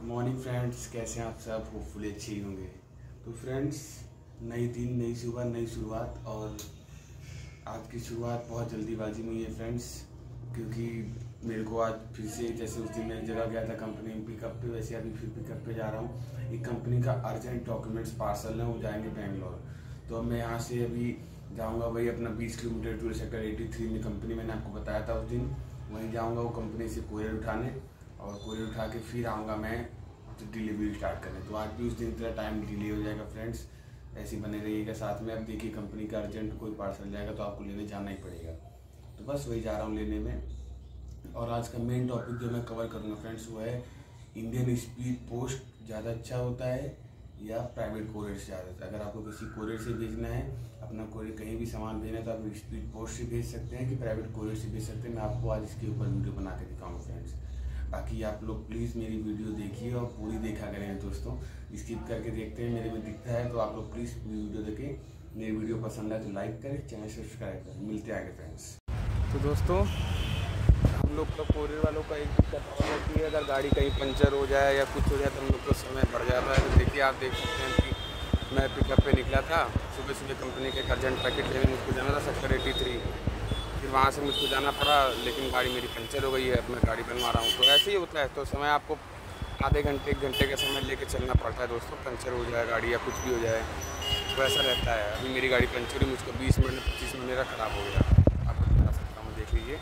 Morning friends, कैसे हैं आप सब? होपफुली अच्छे ही होंगे। तो फ्रेंड्स, नई दिन, नई सुबह, नई शुरुआत। और आज की शुरुआत बहुत जल्दीबाजी में हुई है फ्रेंड्स, क्योंकि मेरे को आज फिर से, जैसे उस दिन मैं जगह गया था कंपनी में पिकअप पे, वैसे अभी फिर पिकअप पे जा रहा हूँ। एक कंपनी का अर्जेंट डॉक्यूमेंट्स पार्सल है, वो जाएंगे बेंगलोर। तो अब मैं यहाँ से अभी जाऊँगा वही अपना 20 किलोमीटर टूर सेक्टर 83 में कंपनी मैंने आपको बताया था उस दिन, वहीं जाऊँगा वो कंपनी से कोरियर उठाने, और कोरियर उठा के फिर आऊँगा मैं तो डिलीवरी स्टार्ट करने। तो आज भी उस दिन तेरा टाइम डिले हो जाएगा फ्रेंड्स, ऐसे बने रहिएगा साथ में। अब देखिए कंपनी का अर्जेंट कोई पार्सल जाएगा तो आपको लेने जाना ही पड़ेगा, तो बस वही जा रहा हूँ लेने में। और आज का मेन टॉपिक जो मैं कवर करूँगा फ्रेंड्स वो है इंडियन स्पीड पोस्ट ज़्यादा अच्छा होता है या प्राइवेट कोरियर से ज़्यादा अच्छा। अगर आपको किसी कोरियर से भेजना है, अपना कोरियर कहीं भी सामान भेजना है, तो आप स्पीड पोस्ट से भेज सकते हैं कि प्राइवेट कोरियर से भेज सकते हैं। मैं आपको आज इसके ऊपर वीडियो बना के दिखाऊंगा फ्रेंड्स। बाकी आप लोग प्लीज़ मेरी वीडियो देखिए और पूरी देखा करें दोस्तों, स्किप करके देखते हैं मेरे में दिखता है, तो आप लोग प्लीज़ पूरी वीडियो देखें। मेरी वीडियो पसंद आए तो लाइक करें, चैनल सब्सक्राइब करें। मिलते हैं आगे फ्रेंड्स। तो दोस्तों, हम लोग का कोरियर वालों का एक दिक्कत होती है, अगर गाड़ी कहीं पंचर हो जाए या कुछ हो जाए तो हम लोग का समय बढ़ जाता है। तो देखिए, आप देख सकते हैं कि मैं पिकअप पे निकला था सुबह सुबह कंपनी के एक अर्जेंट पैकेट लेने मुझको जाना था सेक्टर 83। फिर वहाँ से मुझको जाना पड़ा, लेकिन गाड़ी मेरी पंचर हो गई है। अब मैं गाड़ी बनवा रहा हूँ, तो ऐसे ही होता है। तो समय आपको आधे घंटे 1 घंटे का समय लेके चलना पड़ता है दोस्तों। पंचर हो जाए गाड़ी या कुछ भी हो जाए तो ऐसा रहता है। अभी मेरी गाड़ी पंचर हुई, मुझको 20 मिनट 25 मिनट मेरा ख़राब हो गया। आपको दिखा सकता हूँ, देख लीजिए।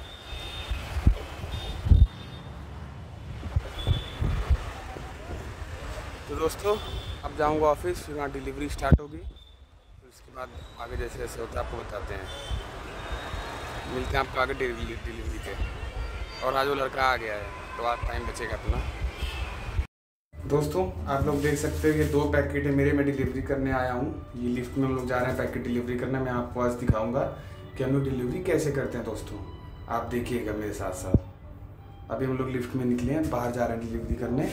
तो दोस्तों, अब जाऊँगा ऑफिस, फिर वहाँ डिलीवरी स्टार्ट होगी, फिर उसके बाद आगे जैसे जैसे होता है आपको बताते हैं। मिलते हैं आपको आगे डिलीवरी के। और आज वो लड़का आ गया है तो आज टाइम बचेगा अपना। दोस्तों, आप लोग देख सकते हो ये 2 पैकेट है मेरे, मैं डिलीवरी करने आया हूँ। ये लिफ्ट में हम लोग जा रहे हैं पैकेट डिलीवरी करने। मैं आपको आज दिखाऊंगा कि हम लोग डिलीवरी कैसे करते हैं दोस्तों, आप देखिएगा मेरे साथ साथ। अभी हम लोग लिफ्ट में निकले हैं, बाहर जा रहे हैं डिलीवरी करने।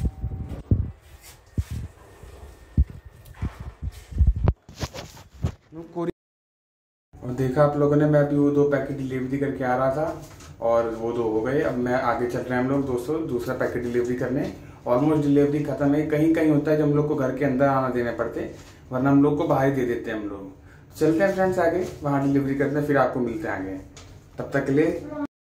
और देखा आप लोगों ने, मैं अभी वो 2 पैकेट डिलीवरी करके आ रहा था और वो 2 हो गए। अब मैं आगे चल रहे हैं हम लोग दोस्तों दूसरा पैकेट डिलीवरी करने। ऑलमोस्ट डिलीवरी खत्म है। कहीं कहीं होता है जब हम लोग को घर के अंदर आना देने पड़ते, वरना हम लोग को बाहर दे देते हैं हम लोग। चलते हैं फ्रेंड्स आगे, वहाँ डिलीवरी करते हैं, फिर आपको मिलते हैं आगे। तब तक के लिए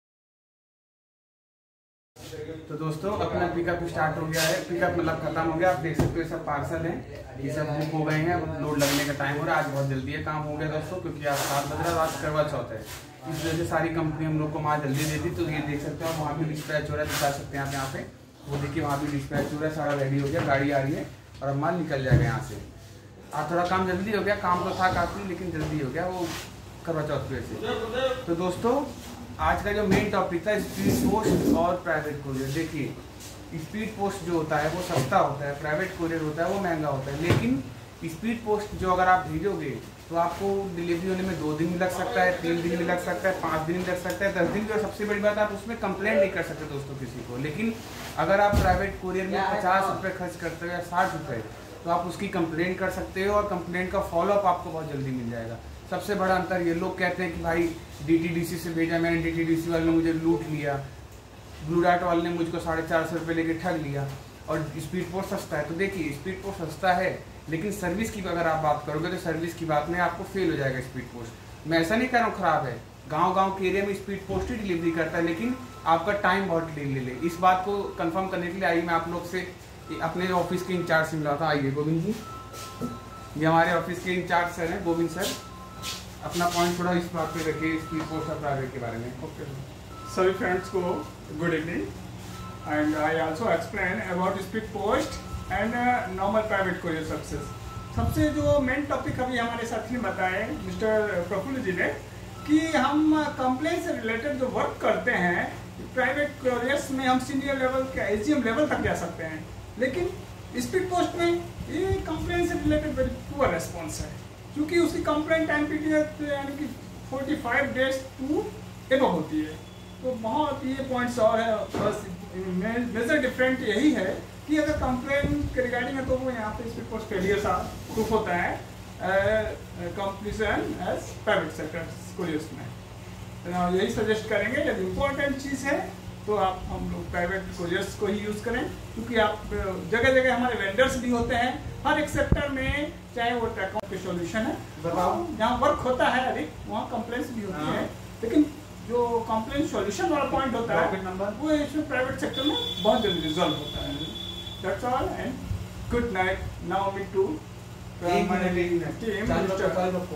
तो दोस्तों, अपना पिकअप स्टार्ट हो गया है। पिकअप मतलब खत्म हो गया। आप देख सकते हो ये सब पार्सल है, ये सब बुक हो गए हैं। अब लोड लगने का टाइम हो रहा है। आज बहुत जल्दी है काम हो गया दोस्तों, क्योंकि आज 7 बज रहा है, आज करवा चौथ है। इस वजह से सारी कंपनी हम लोग को वहाँ जल्दी देती। तो ये देख सकते हो, वहाँ भी डिस्पैच हो रहा है, दिखा सकते हैं आप यहाँ पे। वो देखिए वहाँ भी डिस्पैच हो रहा है, सारा रेडी हो गया, गाड़ी आ रही है और अब माल निकल जाएगा यहाँ से। आज थोड़ा काम जल्दी हो गया, काम तो था काफ़ी लेकिन जल्दी हो गया, वो करवा चौथ की वजह से। तो दोस्तों, आज का जो मेन टॉपिक था स्पीड पोस्ट और प्राइवेट कोरियर। देखिए, स्पीड पोस्ट जो होता है वो सस्ता होता है, प्राइवेट कोरियर होता है वो महंगा होता है। लेकिन स्पीड पोस्ट जो अगर आप भेजोगे तो आपको डिलीवरी होने में 2 दिन भी लग सकता है, 3 दिन भी लग सकता है, 5 दिन भी लग सकता है, 10 दिन भी। और सबसे बड़ी बात, आप उसमें कंप्लेंट नहीं कर सकते दोस्तों किसी को। लेकिन अगर आप प्राइवेट कोरियर में 50 रुपये खर्च करते हो या 60 रुपये, तो आप उसकी कंप्लेंट कर सकते हो और कंप्लेंट का फॉलोअप आपको बहुत जल्दी मिल जाएगा। सबसे बड़ा अंतर ये, लोग कहते हैं कि भाई DTDC से भेजा, मैंने DTDC वाले ने मुझे लूट लिया, ब्लू डार्ट वाले ने मुझको 450 रुपये लेके ठग लिया, और स्पीड पोस्ट सस्ता है। तो देखिए, स्पीड पोस्ट सस्ता है, लेकिन सर्विस की अगर आप बात करोगे तो सर्विस की बात में आपको फेल हो जाएगा स्पीड पोस्ट। मैं ऐसा नहीं कह रहा हूँ खराब है, गांव के एरिया में स्पीड पोस्ट ही डिलीवरी करता है, लेकिन आपका टाइम बहुत डिले ले। इस बात को कंफर्म करने के लिए आइए मैं आप लोग से अपने ऑफिस के इंचार्ज से मिला था। आइए गोविंद जी, ये हमारे ऑफिस के इंचार्ज सर हैं, गोविंद सर। अपना पॉइंट थोड़ा इस बात पे रखिए, स्पीड पोस्ट और प्राइवेट के बारे में। ओके सभी फ्रेंड्स को good evening, and I also explain about speed post and normal private courier services। सबसे जो मेन टॉपिक अभी हमारे साथी ने बताया मिस्टर प्रफुल्ल जी ने, कि हम कंप्लेंट से रिलेटेड जो वर्क करते हैं प्राइवेट कोरियर्स में, हम सीनियर लेवल के AGM लेवल तक जा सकते हैं, लेकिन स्पीड पोस्ट में ये कंप्लेंट से रिलेटेड वेरी पुअर रेस्पॉन्स है, क्योंकि उसकी कंप्लेंट टाइम पीरियड यानी कि 45 डेज टू एबव होती है। तो बहुत ये पॉइंट्स और है, बस मेजर डिफरेंट यही है कि अगर कंप्लेन के रिगार्डिंग है तो वो यहाँ पे स्पीड पोस्ट फेलियर सा प्रूफ होता है completion as private sector couriers में। तो यही सजेस्ट करेंगे, यदि इम्पोर्टेंट चीज़ है तो आप हम लोग प्राइवेट कोरियर्स को ही यूज़ करें, क्योंकि आप जगह जगह हमारे वेंडर्स भी होते हैं हर एक सेक्टर में, चाहे वो ट्रैकों के सॉल्यूशन है, जहाँ वर्क होता है अधिक वहाँ कंप्लेंट्स भी होती है, लेकिन जो कंप्लेंट सॉल्यूशन वाला पॉइंट होता है वो इसमें प्राइवेट सेक्टर में बहुत जल्दी रिजॉल्व होता है। That's all and good night. Now me to team Mr.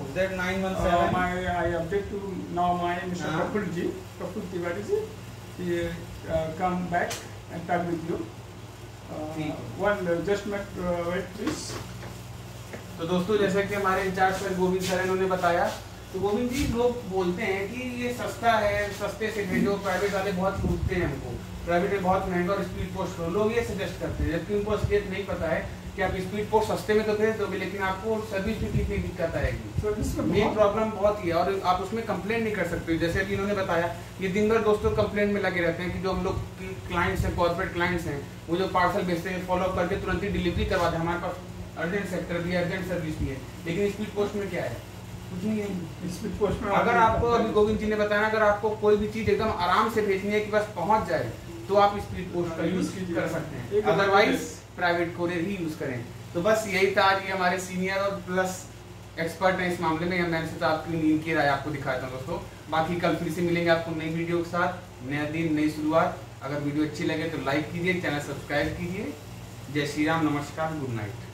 I update to now my Mr. Praful Tiwari ji, he come back and talk with you. One just wait please. तो दोस्तों जैसा कि हमारे in charge sir Govind sir इन्होंने बताया, तो गोविंद जी लोग बोलते हैं कि ये सस्ता है, सस्ते से भेजो, प्राइवेट वाले बहुत लूटते हैं हमको, प्राइवेट में बहुत महंगा और स्पीड पोस्ट लो, लोग ये सजेस्ट करते हैं, जबकि उनको असलियत नहीं पता है कि आप स्पीड पोस्ट सस्ते में तो भेज दोगे लेकिन आपको सर्विस में कितनी दिक्कत आएगी। मेन प्रॉब्लम बहुत ही है और आप उसमें कंप्लेंट नहीं कर सकते। जैसे कि इन्होंने बताया, ये दिन भर दोस्तों कंप्लेंट में लगे रहते हैं कि जो हम लोग क्लाइंट्स हैं, कॉर्पोरेट क्लाइंट्स हैं, वो जो पार्सल भेजते हैं फॉलो करके तुरंत ही डिलीवरी करवा दें। हमारे पास अर्जेंट सेक्टर भी है, अर्जेंट सर्विस भी है, लेकिन स्पीड पोस्ट में क्या है, कुछ नहीं है। स्पीड पोस्ट में अगर आपको अभी गोविंद जी ने बताया, अगर आपको कोई भी चीज एकदम आराम से भेजनी है कि बस पहुंच जाए, तो आप स्पीड पोस्ट का यूज कर सकते हैं, अदरवाइज प्राइवेट कोरियर ही यूज करें। तो बस यही था आज, ये हमारे सीनियर और प्लस एक्सपर्ट हैं इस मामले में, मैंने सोचा आपकी नींद की राय आपको दिखाता हूँ दोस्तों। बाकी कल फिर से मिलेंगे आपको नई वीडियो के साथ, नया दिन नई शुरुआत। अगर वीडियो अच्छी लगे तो लाइक कीजिए, चैनल सब्सक्राइब कीजिए। जय श्री राम, नमस्कार, गुड नाइट।